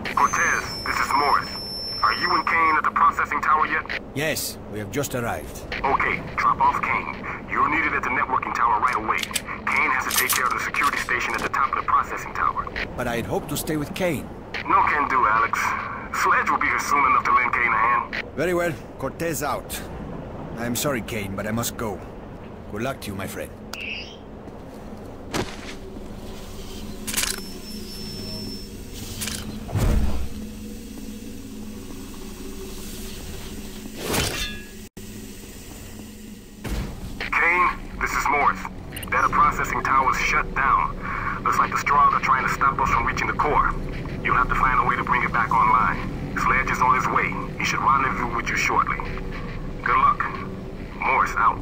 Cortez, this is Morris. Are you and Kane at the processing tower yet? Yes, we have just arrived. Okay, drop off Kane. You're needed at the networking tower right away. Kane has to take care of the security station at the top of the processing tower. But I'd hoped to stay with Kane. No can do, Alex. Sledge will be here soon enough to lend Kane a hand. Very well. Cortez out. I'm sorry, Kane, but I must go. Good luck to you, my friend. Data processing tower's shut down. Looks like the straws are trying to stop us from reaching the core. You'll have to find a way to bring it back online. Sledge is on his way. He should rendezvous with you shortly. Good luck. Morris out.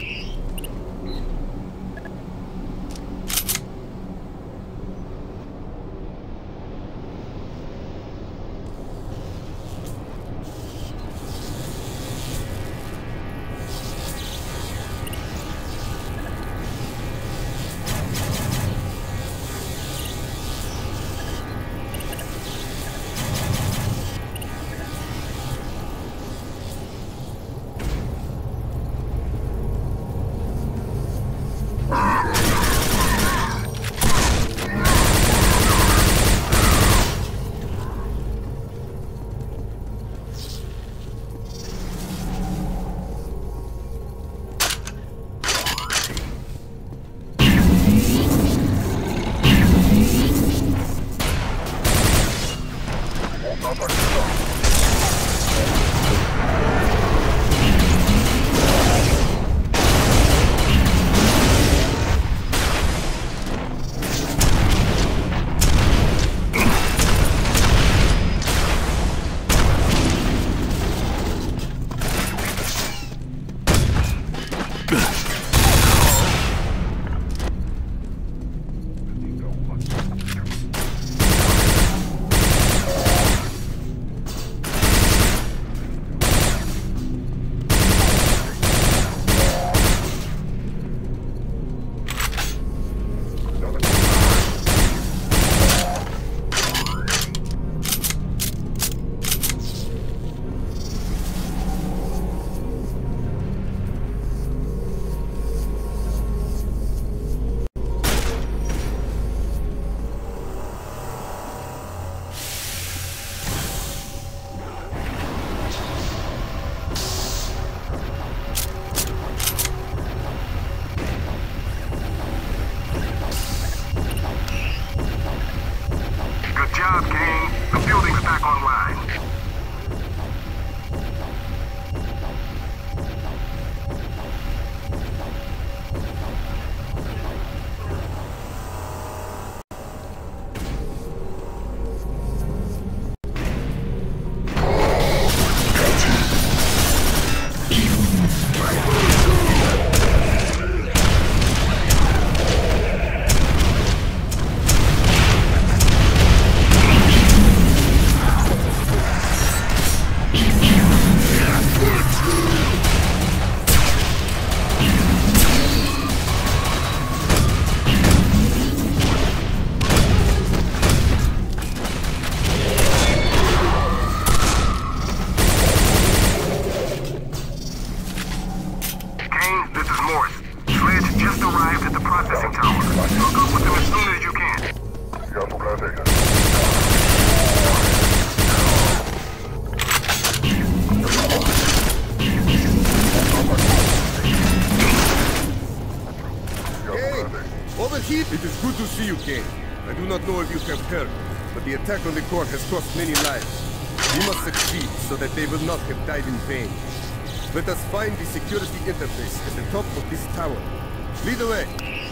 It is good to see you, Kane. I do not know if you have heard, but the attack on the core has cost many lives. We must succeed so that they will not have died in vain. Let us find the security interface at the top of this tower. Lead the way.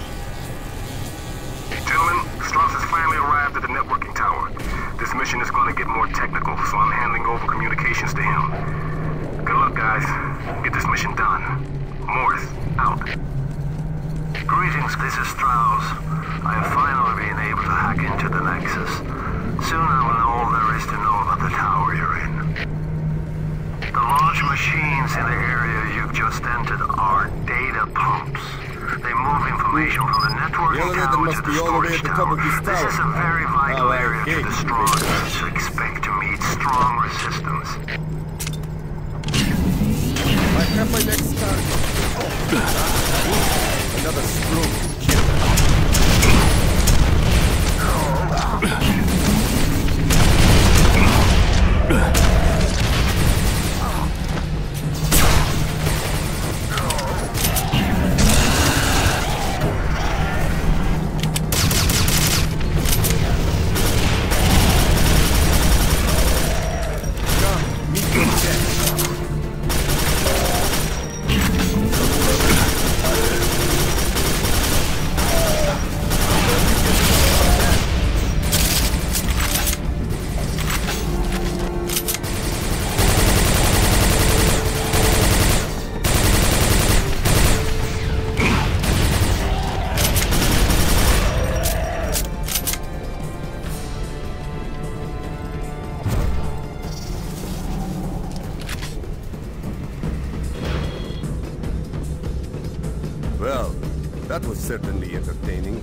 Gentlemen, Strauss has finally arrived at the networking tower. This mission is going to get more technical, so I'm handing over communications to him. Good luck, guys. Get this mission done. Morris, out. Greetings, this is Strauss. I have finally been able to hack into the Nexus. Soon I will know all there is to know about the tower you're in. The large machines in the area you've just entered are data pumps. They move information from the networking tower to the storage tower. This is a very vital vital area to the strong, so expect to meet strong resistance. I have my next target. Another stroke to kill. Well, that was certainly entertaining.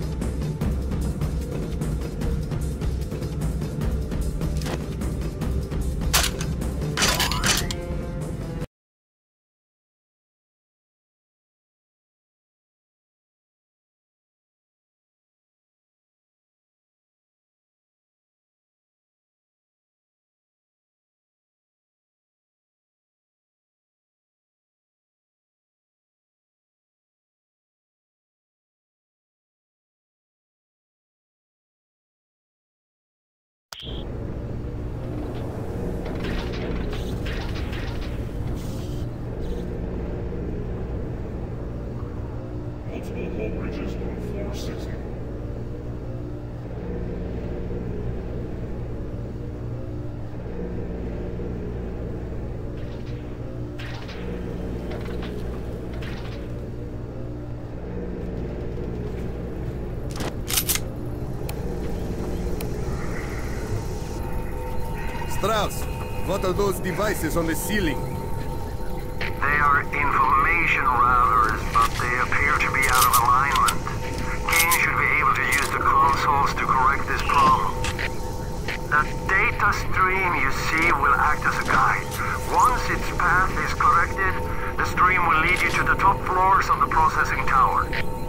Multiple hull bridges on 460. Strauss, what are those devices on the ceiling? They are information routers, but they appear to be out of alignment. Kane should be able to use the consoles to correct this problem. The data stream you see will act as a guide. Once its path is corrected, the stream will lead you to the top floors of the processing tower.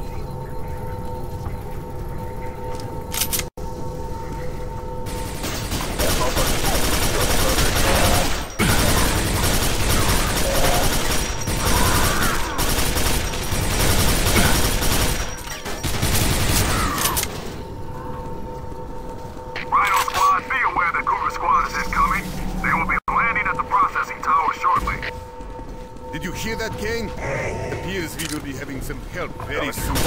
Did you hear that, Kane? It appears we will be having some help very soon.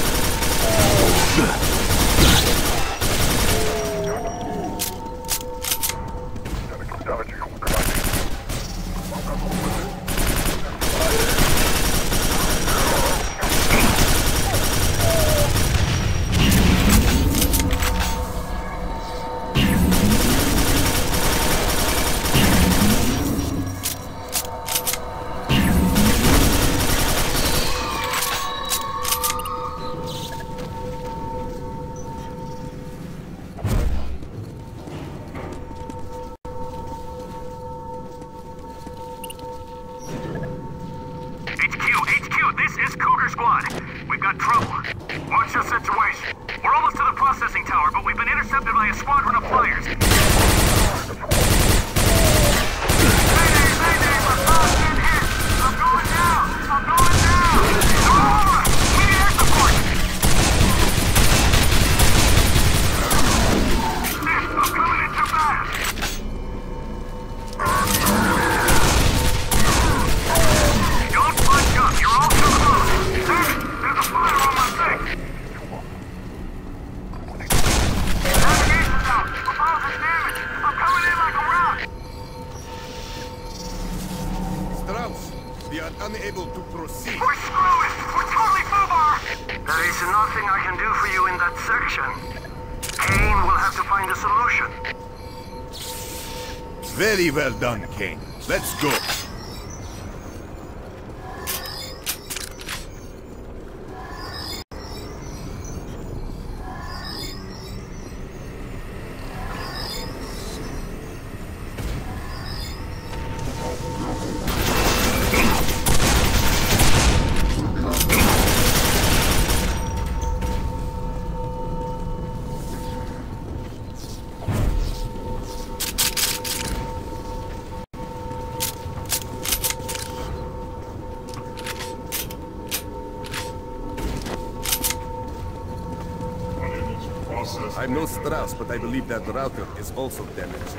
We've got trouble. What's your situation? We're almost to the processing tower, but we've been intercepted by a squadron of flyers. I'm going down! I'm going down! Oh, we need air support! Shit, I'm coming in too fast! Don't bunch up, you're all too close! Damn it, there's a fire on my thing! Navigation's out! Propulsion's damaged! I'm coming in like a rock! Strauss, we are unable to proceed. We're screwed! We're totally FUBAR! There is nothing I can do for you in that section. Kane will have to find a solution. Very well done, Kane. Let's go. I'm no Strauss, but I believe that router is also damaged.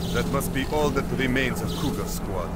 That must be all that remains of Cougar Squad.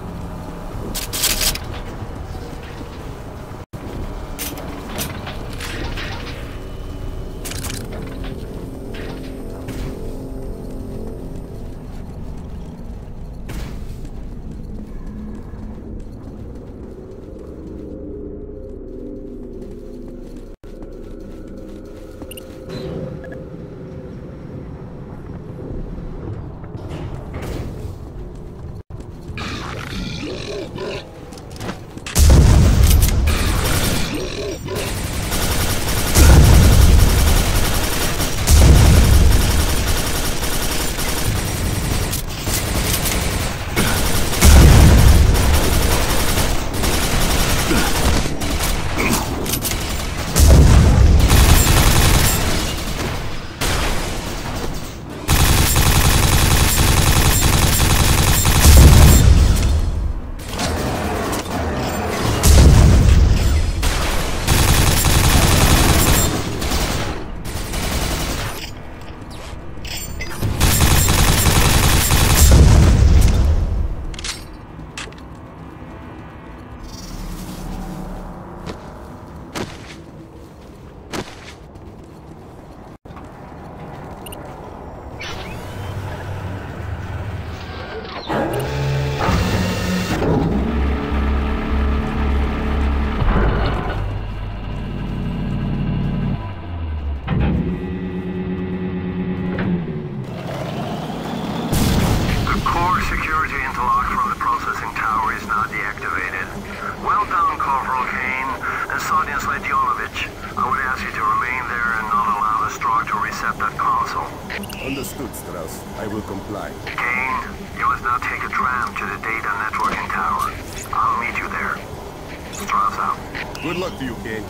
Understood, Strauss. I will comply. Kane, you must now take a tram to the data networking tower. I'll meet you there. Strauss out. Good luck to you, Kane.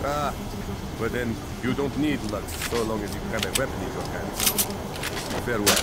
But then you don't need luck so long as you have a weapon in your hands. Farewell.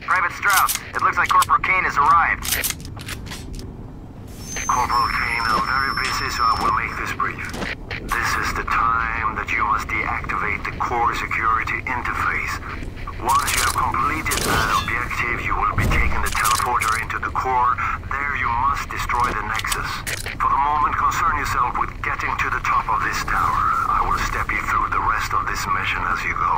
Private Strauss, it looks like Corporal Kane has arrived. Corporal Kane, I'm very busy, so I will make this brief. This is the time that you must deactivate the core security interface. Once you have completed that objective, you will be taking the teleporter into the core. There you must destroy the Nexus. For the moment, concern yourself with getting to the top of this tower. I will step you through the rest of this mission as you go.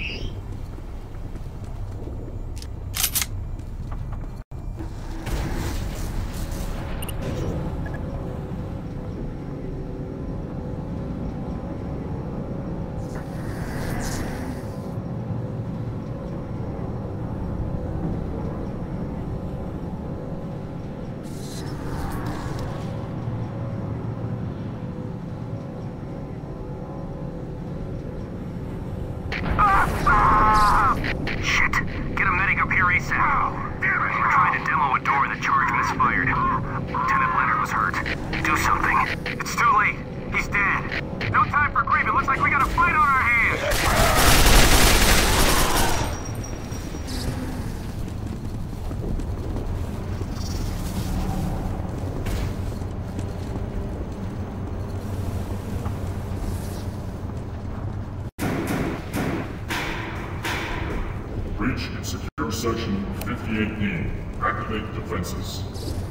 Shit! Get a medic up here ASAP. Damn it! We're trying to demo a door and the charge misfired. Lieutenant Leonard was hurt. Do something. It's too late. He's dead. No time for grief. It looks like we got a fight on our hands. Breach in secure section 58B. Activate defenses.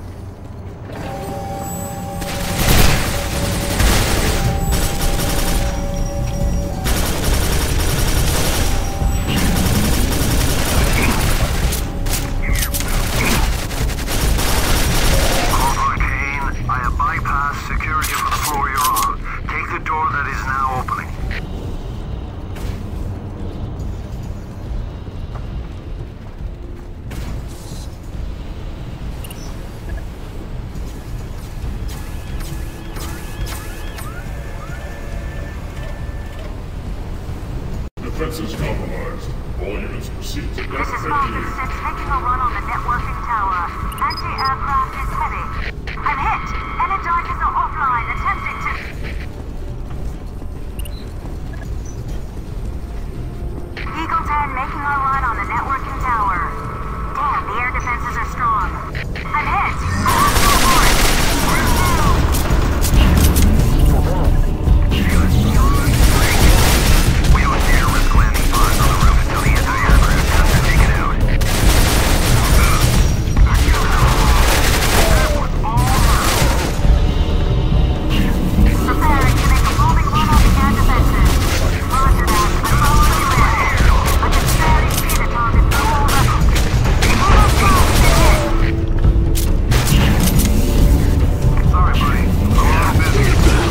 Corporal Kane, I have bypassed security for the floor you're on. Take the door that is now opening. Defenses compromised. All units proceed to This is Falcon 6 making a run on the networking tower. Anti-aircraft is heavy. I'm hit. Energizers are offline, attempting to... Eagle 10 making a run on the networking tower. Damn, the air defenses are strong. I'm hit. I have to abort. We don't dare risk landing pods on the roof until the anti-aircraft has been taken out. Preparing to make a bombing run on the air defenses. Roger that. I'm following you in. I can barely see the target through all the... Sorry, buddy. I'm a little busy.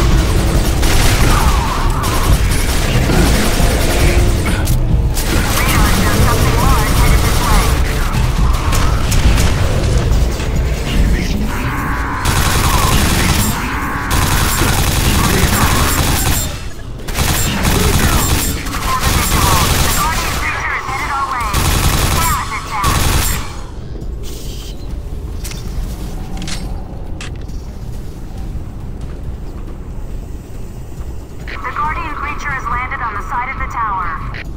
Radar shows something large headed this way. The Guardian creature is headed our way. Damn it, The Guardian creature has landed on the side of the tower.